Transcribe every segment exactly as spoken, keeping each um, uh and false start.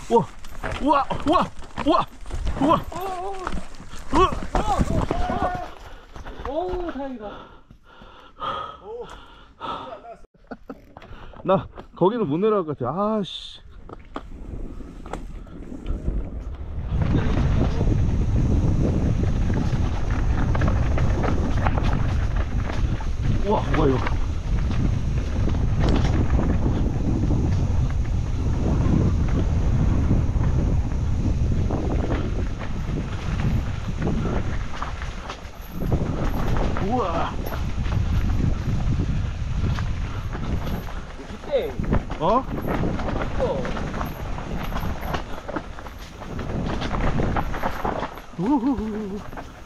우와 우와 우와 우와 우와 우와. 오 다행이다. 나 거기는 못 내려갈 것 같아. 아씨. 우와 뭐야 이거. 우와. 이때 어? 또 우후후후.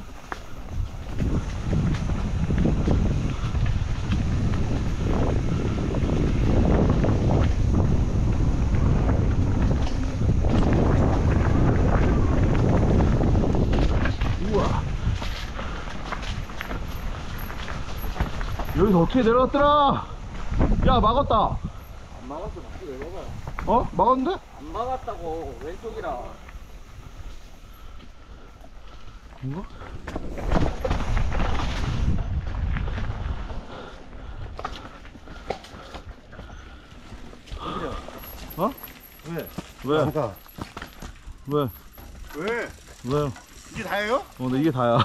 우와. 여기서 어떻게 내려갔더라? 야 막았다. 안 막았어. 막고 내려가. 어? 막았는데? 안 막았다고. 왼쪽이라. 이거? 어? 왜? 왜? 뭐가? 왜? 왜? 왜? 이게 다예요? 어, 나 이게 다야.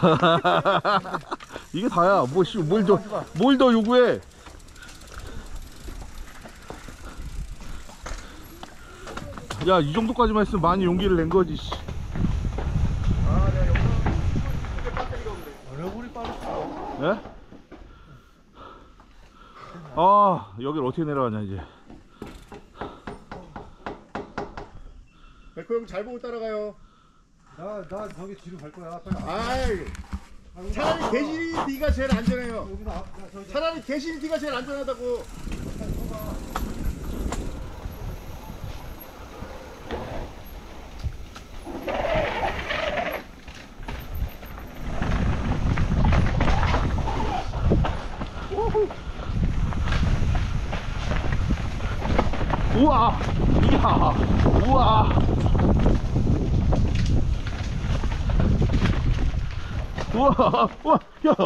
이게 다야. 뭐, 씨, 뭘 더, 뭘 더 요구해? 야, 이 정도까지만 했으면 많이 용기를 낸 거지, 씨. 아, 내가 영상 이게 배터리가 없네. 얼굴이 빠졌어. 예? 아, 여길 어떻게 내려가냐, 이제. 백호 형 잘 보고 따라가요. 나, 나 저기 뒤로 갈 거야. 아이, 차라리 개실이 뒤가 제일 안전해요. 여기서 앞, 나 저기 차라리 개실이 뒤가 제일 안전하다고. 우와! 이야! 우와! 우와! 우와!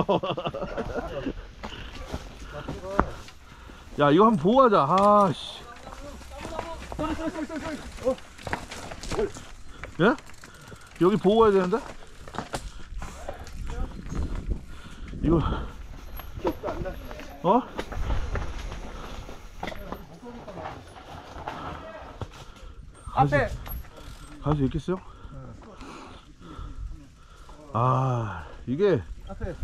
야! 야, 이거 한번 보고 가자. 아, 씨. 예? 여기 보고 가야 되는데? 이거. 어? 앞에. 갈 수 있겠어요? 아, 이게 앞에.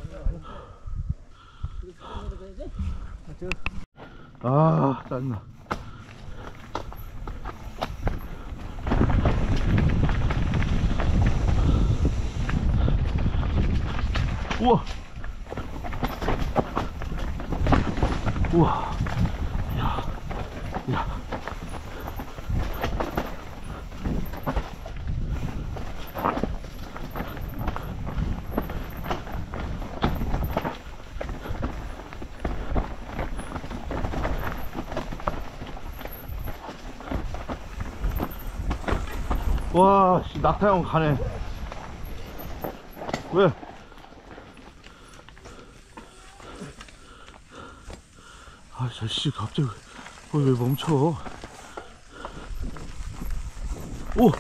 아, 짜증나. 우와. 우와. 야. 야. 와, 씨, 낙타형 가네. 왜? 아, 저 씨, 갑자기 왜, 왜 멈춰? 오!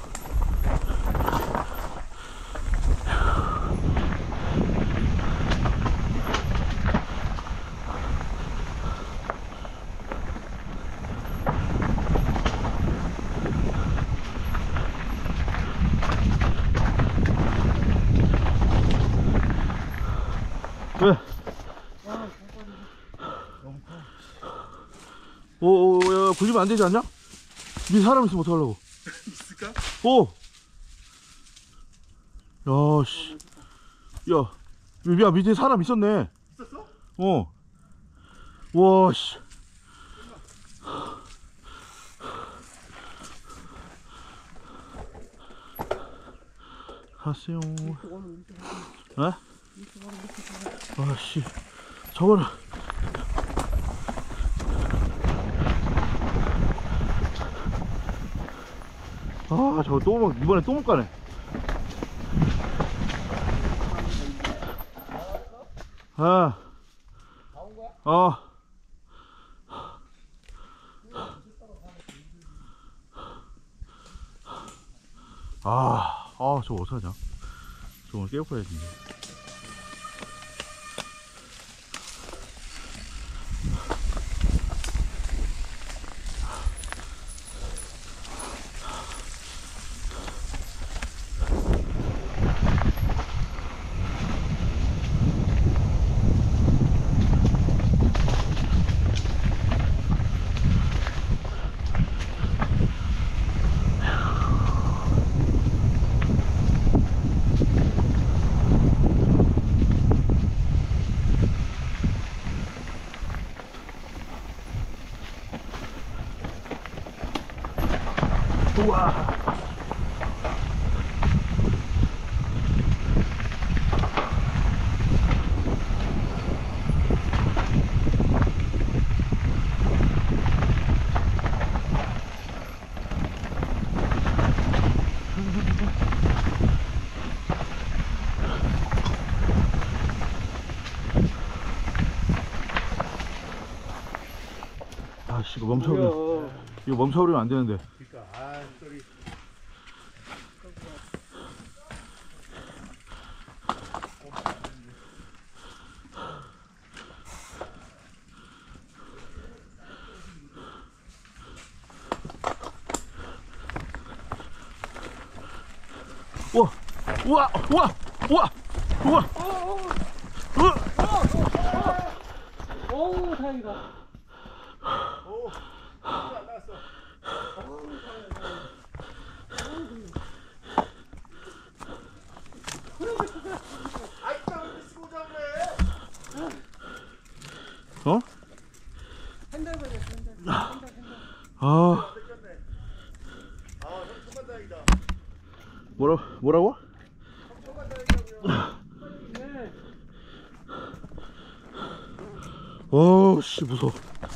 왜? 오, 오, 야, 굴리면 안 되지 않냐? 밑에 사람 있으면 어떡하려고? 있을까? 오! 야, 씨. 야, 야, 밑에 사람 있었네. 있었어? 어. 와, 씨. 가세요. 에? 아, 씨. 저거는. 아 저거 또 못- 이번에 또 못 가네. 아. 어. 아, 아, 저거 어떡하냐. 저거 오늘 깨고 가야지. 우와. 아씨, 이거 멈춰버려. 이거 멈춰버리면 안 되는데. 그러니까 아 소리. 우와, 우와, 우와, 우와, 우와, 우와. 오 다행이다. 오. 안 나왔어. 아이까 왜 이렇게 쓰고 잡네? 어? 핸들 걸렸어 핸들. 핸들 핸들. 아, 뺏겼네. 아, 형 정말 다행이다. 뭐라, 뭐라고? 형 정말 다행이라고요. 네. 어우, 씨, 무서워.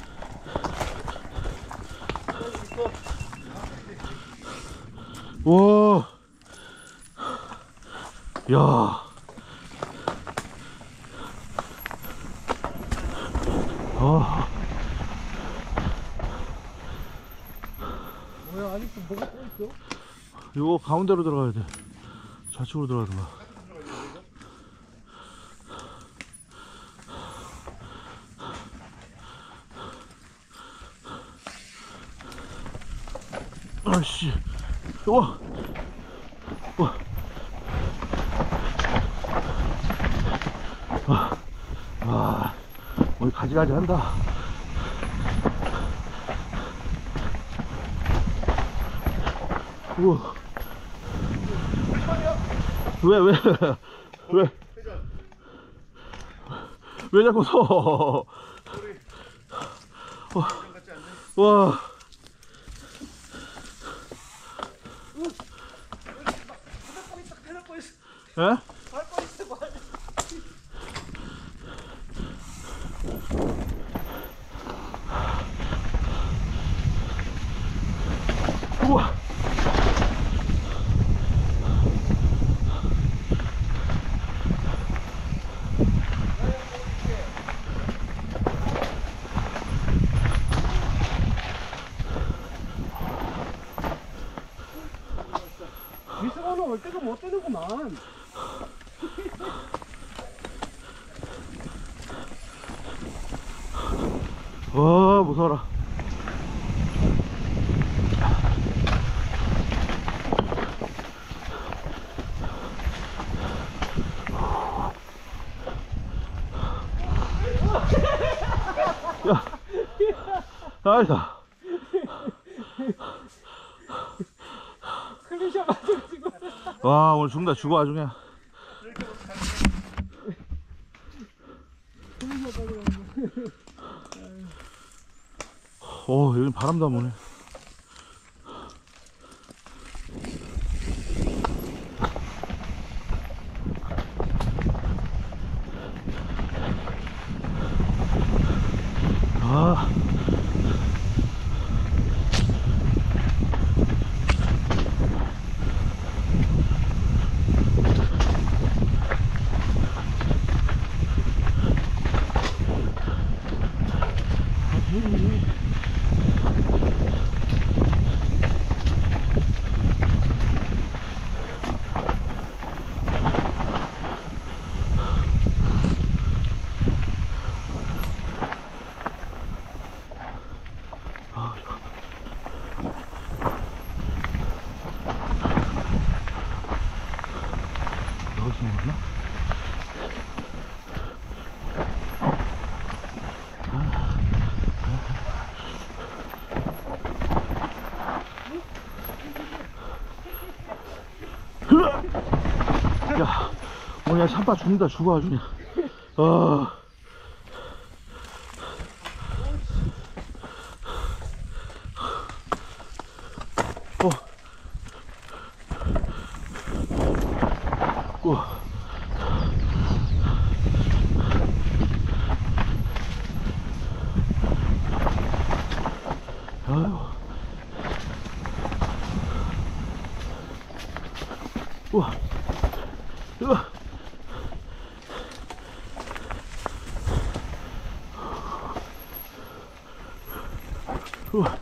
와, 야, 아, 뭐야 아직도 뭐가 또 있어? 이거 가운데로 들어가야 돼. 좌측으로 들어가든가. 아씨, 우와, 우와, 와, 와, 오늘 가지가지 한다. 우와, 왜, 왜, 왜, 회전. 왜 자꾸 서? 소리. 와, 회전 같지 않네. 와, 에? 우와. 미스가는 올 때가 못 되는구만. 와, 무서워라. 야, 나이다. 클리셔 맞아 지금. 와, 오늘 죽는다. 죽어 아주 그냥. 어, 여긴 바람도 안 부네. 아. 없나? 야, 뭐냐, 산바 죽는다, 죽어, 아주 그냥. 아. 어. 우와. 아유. 우와. 우와. 우와.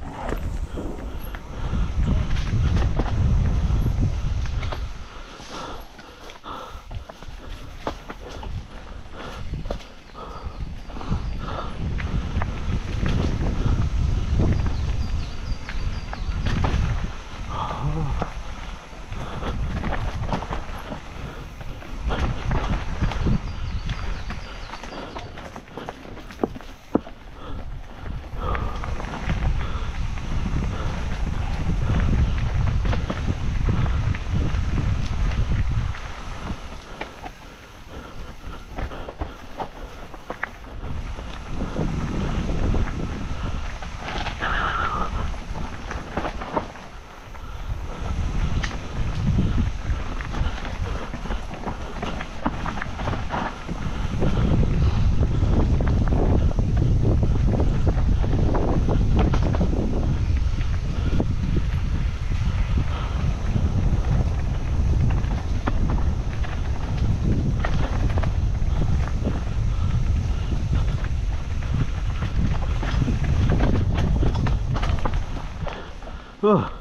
어.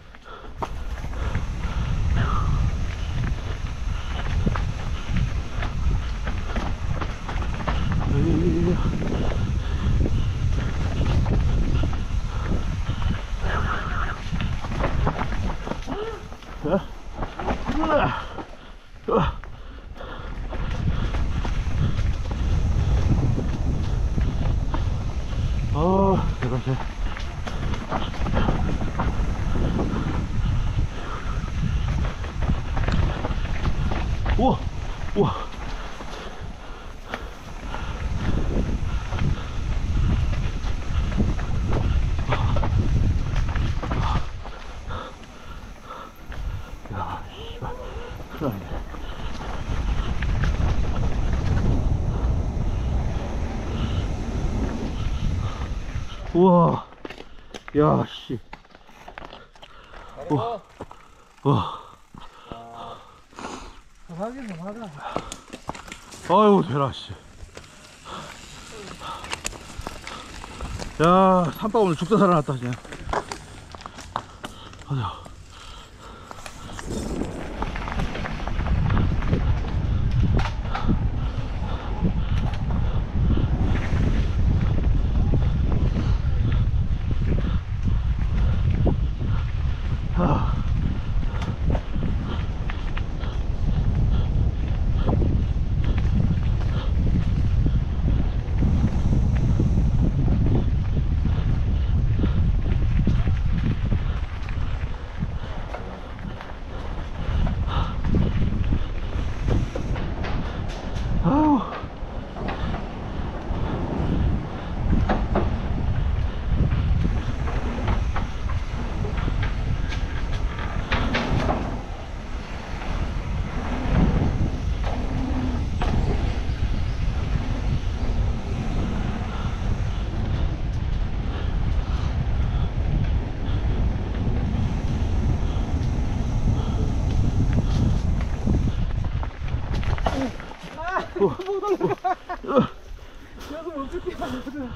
어, 대단해. 우와, 우와. 야, 씨발. 큰일 났네. 우와. 야, 씨. 우와. 우와. 하긴 하다. 아유, 되라, 씨. 야, 산바 오늘 죽다 살아났다, 그냥. 가자. 아. 아우. 못 올라가. 여기 어떻게 하거든.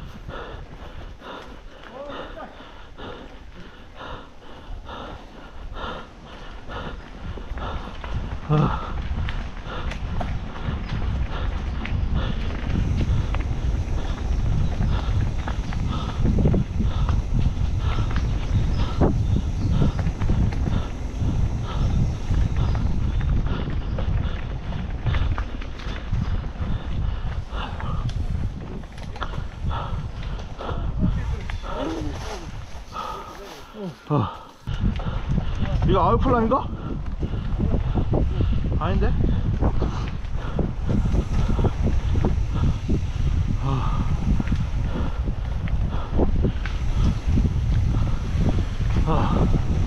아. 아. 이거 아웃플라인가? 아닌데? 아. 아.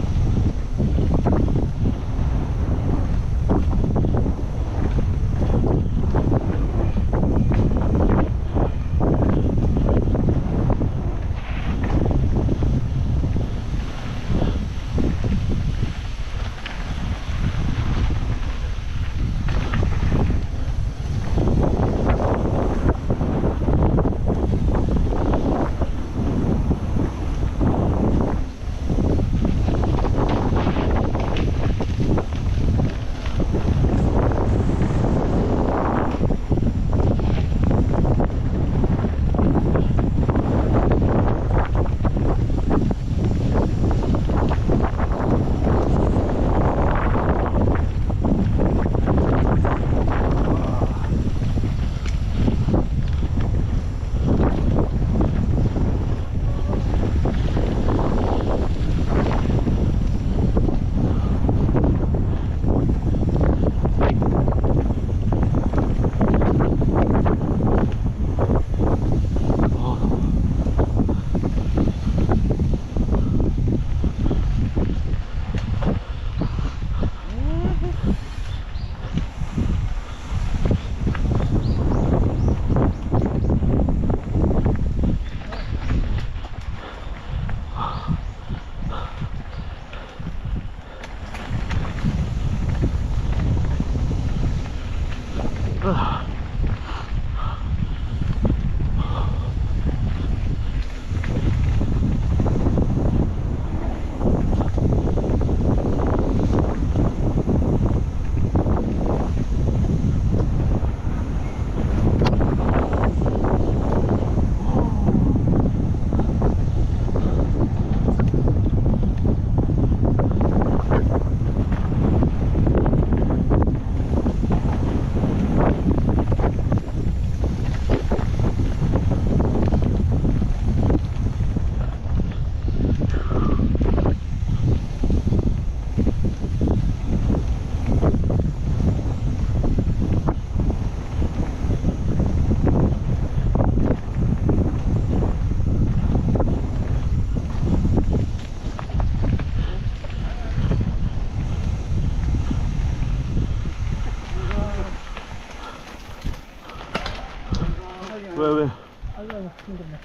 왜, 왜? 아이고, 힘들네.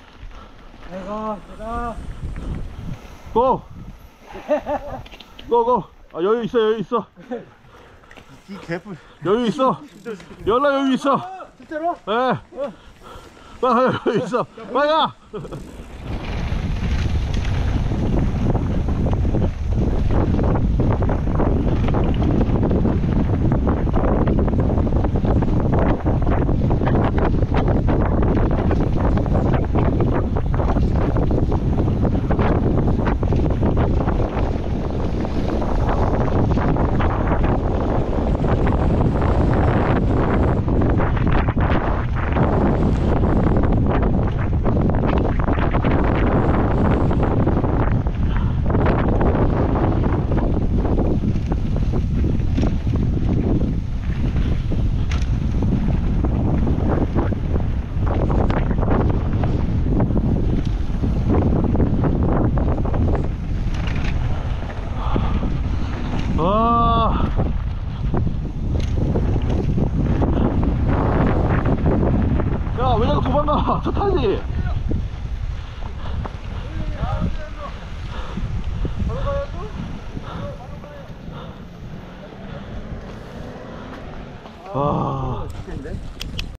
내가, 내가. 고! 고, 고! 아, 여유 있어, 여유 있어. 이 개뿔. 여유 있어. 연락 여유 있어. 진짜로? 예. 네. 아, 여유 있어. 빨리 가! 와. 야, 왜 자꾸 도망가? 저 타지? 아.